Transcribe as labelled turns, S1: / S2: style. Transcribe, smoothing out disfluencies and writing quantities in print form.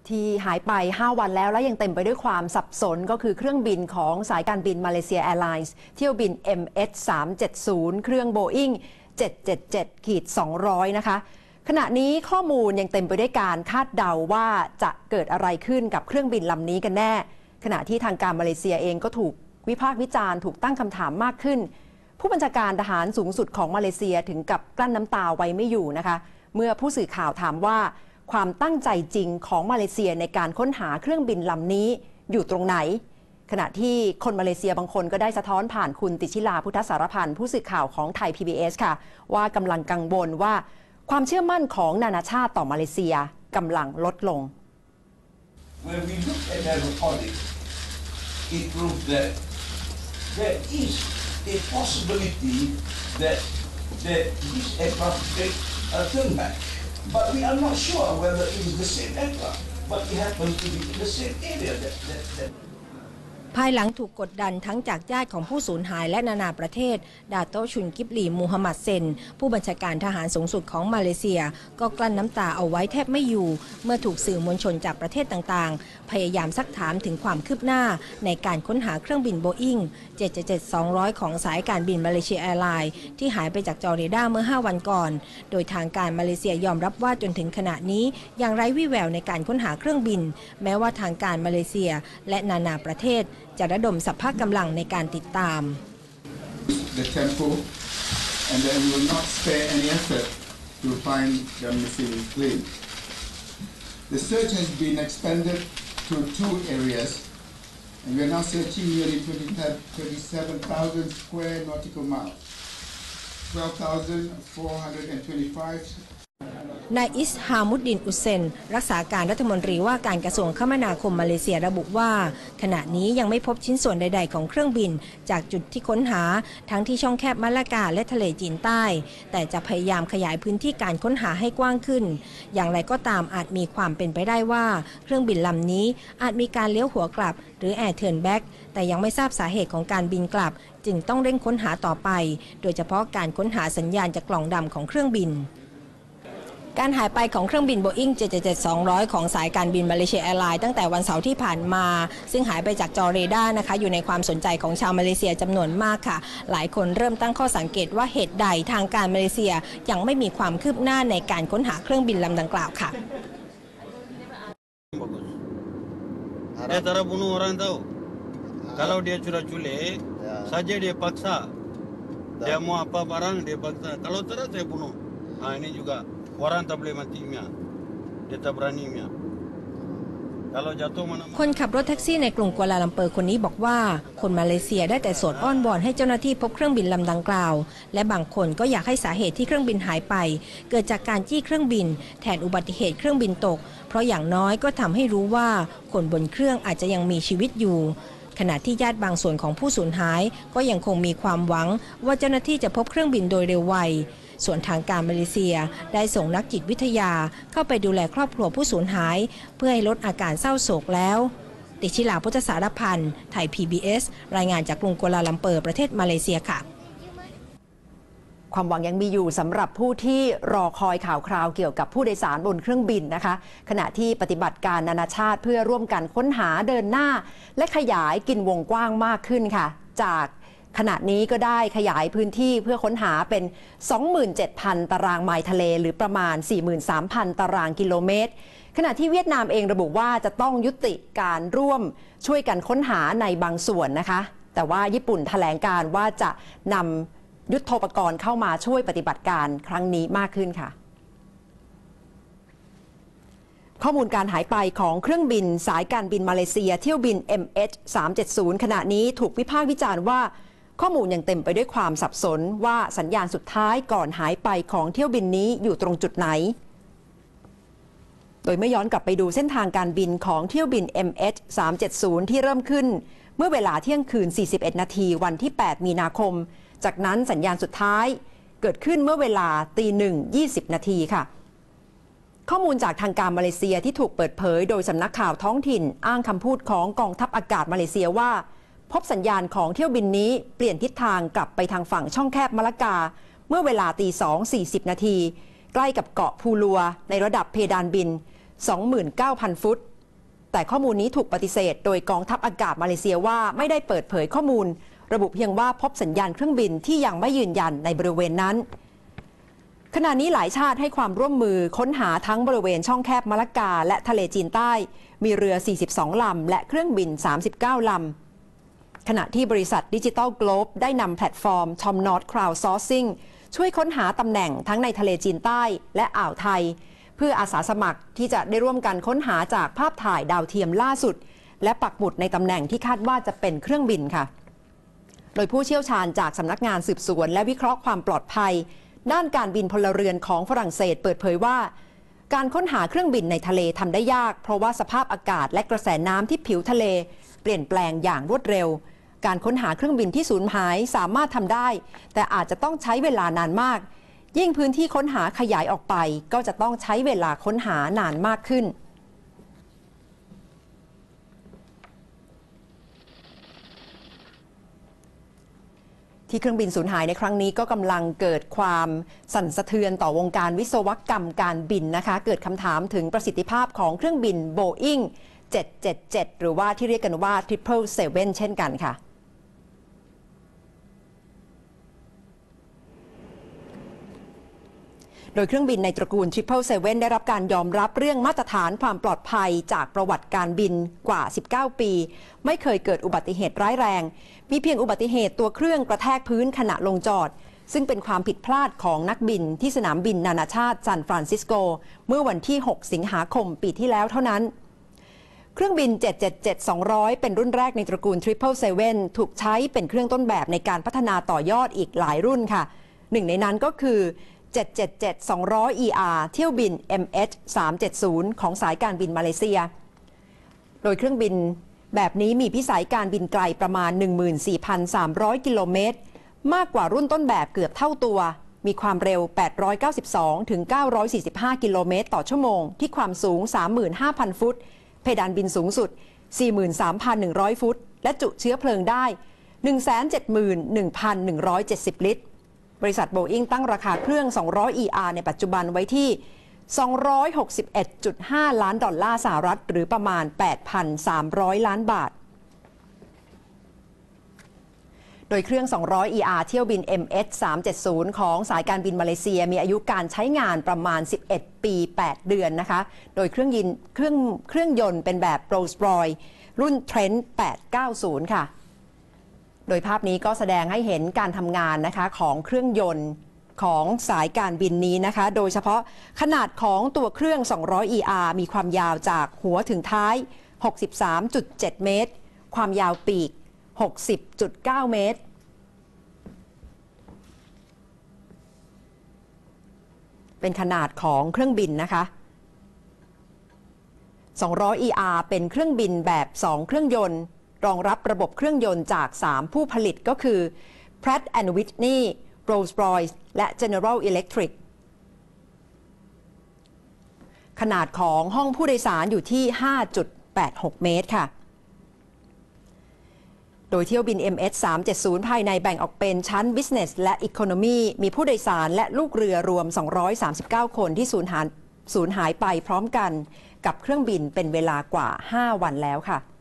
S1: ที่หายไป5วันแล้วและยังเต็มไปด้วยความสับสนก็คือเครื่องบินของสายการบินมาเลเซียแอร์ไลน์เที่ยวบิน MH370 เครื่อง Boeing 777-200 นะคะขณะนี้ข้อมูลยังเต็มไปด้วยการคาดเดาว่าจะเกิดอะไรขึ้นกับเครื่องบินลำนี้กันแน่ขณะที่ทางการมาเลเซียเองก็ถูกวิพากษ์วิจารณ์ถูกตั้งคำถามมากขึ้นผู้บัญชาการทหารสูงสุดของมาเลเซียถึงกับกลั้นน้ำตาไว้ไม่อยู่นะคะเมื่อผู้สื่อข่าวถามว่าความตั้งใจจริงของมาเลเซียในการค้นหาเครื่องบินลำนี้อยู่ตรงไหนขณะที่คนมาเลเซียบางคนก็ได้สะท้อนผ่านคุณติชิลาพุทธสารพันธ์ผู้สื่อข่าวของไทย PBS ค่ะว่ากำลังกังวลว่าความเชื่อมั่นของนานาชาติต่อมาเลเซียกำลังลดลง
S2: When we look at their audit, it proves that there is a possibility that this aircraft take a turn back. But we are not sure whether it is the same aircraft, but it happens to be in the same area that
S3: ภายหลังถูกกดดันทั้งจากญาติของผู้สูญหายและนานาประเทศดาโตชุนกิบลีมูฮัมหมัดเซนผู้บัญชาการทหารสูงสุดของมาเลเซียก็กลั้นน้ำตาเอาไว้แทบไม่อยู่เมื่อถูกสื่อมวลชนจากประเทศต่างๆพยายามซักถามถึงความคืบหน้าในการค้นหาเครื่องบินโบอิ้ง777-200ของสายการบินมาเลเซียแอร์ไลน์ที่หายไปจากจอร์เดาเมื่อ5วันก่อนโดยทางการมาเลเซียยอมรับว่าจนถึงขณะนี้ยังไร้วี่แววในการค้นหาเครื่องบินแม้ว่าทางการมาเลเซียและนานาประเทศจะระดมสรรพกำลังในการติดตาม
S4: The tempo and then we will not spare any effort to find the missing plane. The search has been expanded to 2 areas and we are now searching nearly 27,000 square nautical miles. 12,425
S3: นายอิสฮามุดดินอุเซนรักษาการรัฐมนตรีว่าการกระทรวงคมนาคมมาเลเซียระบุว่าขณะนี้ยังไม่พบชิ้นส่วนใดๆของเครื่องบินจากจุดที่ค้นหาทั้งที่ช่องแคบมะละกาและทะเลจีนใต้แต่จะพยายามขยายพื้นที่การค้นหาให้กว้างขึ้นอย่างไรก็ตามอาจมีความเป็นไปได้ว่าเครื่องบินลำนี้อาจมีการเลี้ยวหัวกลับหรือแอร์เทิร์นแบ็กแต่ยังไม่ทราบสาเหตุของการบินกลับจึงต้องเร่งค้นหาต่อไปโดยเฉพาะการค้นหาสัญญาณจากกล่องดำของเครื่องบินการหายไปของเครื่องบิน Boeing 777-200 ของสายการบินมาเลเซียแอร์ไลน์ตั้งแต่วันเสาร์ที่ผ่านมาซึ่งหายไปจากจอเรดาร์นะคะอยู่ในความสนใจของชาวมาเลเซียจำนวนมากค่ะหลายคนเริ่มตั้งข้อสังเกตว่าเหตุใดทางการมาเลเซียยังไม่มีความคืบหน้าในการค้นหาเครื่องบินลำดังกล่าวค่ะ
S5: Dia cara bunuh orang tahu. Kalau dia culik saja dia paksa. Dia mau apa barang dia paksa. Kalau terus saya bunuh. Ini juga orang tak boleh mati mia. Dia tak berani mia. Kalau jatuh mana.
S3: คนขับรถแท็กซี่ในกรุงกัวลาลัมเปอร์คนนี้บอกว่าคนมาเลเซียได้แต่โสดอ้อนวอนให้เจ้าหน้าที่พบเครื่องบินลำดังกล่าวและบางคนก็อยากให้สาเหตุที่เครื่องบินหายไปเกิดจากการจี้เครื่องบินแทนอุบัติเหตุเครื่องบินตกเพราะอย่างน้อยก็ทำให้รู้ว่าคนบนเครื่องอาจจะยังมีชีวิตอยู่ขณะที่ญาติบางส่วนของผู้สูญหายก็ยังคงมีความหวังว่าเจ้าหน้าที่จะพบเครื่องบินโดยเร็วไวส่วนทางการมาเลเซียได้ส่งนักจิตวิทยาเข้าไปดูแลครอบครัวผู้สูญหายเพื่อให้ลดอาการเศร้าโศกแล้วติชิลาพุทธสารพันธ์ไทย PBS รายงานจากกรุงกัวลาลัมเปอร์ประเทศมาเลเซียค่ะ
S1: ความหวังยังมีอยู่สำหรับผู้ที่รอคอยข่าวคราวเกี่ยวกับผู้โดยสารบนเครื่องบินนะคะขณะที่ปฏิบัติการนานาชาติเพื่อร่วมกันค้นหาเดินหน้าและขยายกินวงกว้างมากขึ้นค่ะจากขณะนี้ก็ได้ขยายพื้นที่เพื่อค้นหาเป็น 27,000 ตารางไมล์ทะเลหรือประมาณ 43,000 ตารางกิโลเมตรขณะที่เวียดนามเองระบุว่าจะต้องยุติการร่วมช่วยกันค้นหาในบางส่วนนะคะแต่ว่าญี่ปุ่นแถลงการว่าจะนำยุทโธปกรณ์เข้ามาช่วยปฏิบัติการครั้งนี้มากขึ้นค่ะข้อมูลการหายไปของเครื่องบินสายการบินมาเลเซียเที่ยวบิน MH370 ขณะนี้ถูกวิพากษ์วิจารณ์ว่าข้อมูลยังเต็มไปด้วยความสับสนว่าสัญญาณสุดท้ายก่อนหายไปของเที่ยวบินนี้อยู่ตรงจุดไหนโดยไม่ย้อนกลับไปดูเส้นทางการบินของเที่ยวบิน MH370 ที่เริ่มขึ้นเมื่อเวลาเที่ยงคืน 41 นาทีวันที่ 8 มีนาคมจากนั้นสัญญาณสุดท้ายเกิดขึ้นเมื่อเวลา 1:20 นาทีค่ะข้อมูลจากทางการมาเลเซียที่ถูกเปิดเผยโดยสำนักข่าวท้องถิ่นอ้างคำพูดของกองทัพอากาศมาเลเซียว่าพบสัญญาณของเที่ยวบินนี้เปลี่ยนทิศทางกลับไปทางฝั่งช่องแคบมะละกาเมื่อเวลา 2:40 นาทีใกล้กับเกาะพูลัวในระดับเพดานบิน 29,000 ฟุตแต่ข้อมูลนี้ถูกปฏิเสธโดยกองทัพอากาศมาเลเซียว่าไม่ได้เปิดเผยข้อมูลระบุเพียงว่าพบสัญญาณเครื่องบินที่ยังไม่ยืนยันในบริเวณนั้นขณะนี้หลายชาติให้ความร่วมมือค้นหาทั้งบริเวณช่องแคบมะละกาและทะเลจีนใต้มีเรือ 42 ลำและเครื่องบิน 39 ลำขณะที่บริษัทดิจิทัลโกลบได้นำแพลตฟอร์ม Tom North Crowdsourcing ช่วยค้นหาตำแหน่งทั้งในทะเลจีนใต้และอ่าวไทยเพื่ออาสาสมัครที่จะได้ร่วมกันค้นหาจากภาพถ่ายดาวเทียมล่าสุดและปักหมุดในตำแหน่งที่คาดว่าจะเป็นเครื่องบินค่ะโดยผู้เชี่ยวชาญจากสำนักงานสืบสวนและวิเคราะห์ความปลอดภัยด้านการบินพลเรือนของฝรั่งเศสเปิดเผยว่าการค้นหาเครื่องบินในทะเลทำได้ยากเพราะว่าสภาพอากาศและกระแสน้ำที่ผิวทะเลเปลี่ยนแปลงอย่างรวดเร็วการค้นหาเครื่องบินที่สูญหายสามารถทำได้แต่อาจจะต้องใช้เวลานานมากยิ่งพื้นที่ค้นหาขยายออกไปก็จะต้องใช้เวลาค้นหานานมากขึ้นที่เครื่องบินสูญหายในครั้งนี้ก็กำลังเกิดความสั่นสะเทือนต่อวงการวิศวกรรมการบินนะคะเกิดคำถามถึงประสิทธิภาพของเครื่องบิน Boeing 777 หรือว่าที่เรียกกันว่า 777 เช่นกันค่ะโดยเครื่องบินในตระกูล 777 ได้รับการยอมรับเรื่องมาตรฐานความปลอดภัยจากประวัติการบินกว่า 19 ปีไม่เคยเกิดอุบัติเหตุร้ายแรงมีเพียงอุบัติเหตุตัวเครื่องกระแทกพื้นขณะลงจอดซึ่งเป็นความผิดพลาดของนักบินที่สนามบินนานาชาติซานฟรานซิสโกเมื่อวันที่ 6 สิงหาคมปีที่แล้วเท่านั้นเครื่องบิน 777-200 เป็นรุ่นแรกในตระกูล 777 ถูกใช้เป็นเครื่องต้นแบบในการพัฒนาต่อยอดอีกหลายรุ่นค่ะหนึ่งในนั้นก็คือ777-200ER เที่ยวบิน MH370 ของสายการบินมาเลเซียโดยเครื่องบินแบบนี้มีพิสัยการบินไกลประมาณ 14,300 กิโลเมตรมากกว่ารุ่นต้นแบบเกือบเท่าตัวมีความเร็ว 892 ถึง 945 กิโลเมตรต่อชั่วโมงที่ความสูง 35,000 ฟุตเพดานบินสูงสุด 43,100 ฟุตและจุเชื้อเพลิงได้ 171,170 ลิตรบริษัทโบอิ้งตั้งราคาเครื่อง 200ER ในปัจจุบันไว้ที่ 261.5 ล้านดอลลาร์สหรัฐหรือประมาณ 8,300 ล้านบาทโดยเครื่อง 200ER เที่ยวบิน MH370 ของสายการบินมาเลเซียมีอายุการใช้งานประมาณ 11 ปี 8 เดือนนะคะโดยเครื่องยนต์เป็นแบบ Rolls-Royce รุ่น Trent 890 ค่ะโดยภาพนี้ก็แสดงให้เห็นการทำงานนะคะของเครื่องยนต์ของสายการบินนี้นะคะโดยเฉพาะขนาดของตัวเครื่อง 200ER มีความยาวจากหัวถึงท้าย 63.7 เมตรความยาวปีก 60.9 เมตรเป็นขนาดของเครื่องบินนะคะ 200ER เป็นเครื่องบินแบบ 2 เครื่องยนต์รองรับระบบเครื่องยนต์จาก 3 ผู้ผลิตก็คือ Pratt & Whitney, Rolls-Royce และ General Electric ขนาดของห้องผู้โดยสารอยู่ที่ 5.86 เมตรค่ะโดยเที่ยวบิน MH370 ภายในแบ่งออกเป็นชั้น Business และ Economy มีผู้โดยสารและลูกเรือรวม 239 คนที่สูญหายไปพร้อมกันกับเครื่องบินเป็นเวลากว่า 5 วันแล้วค่ะ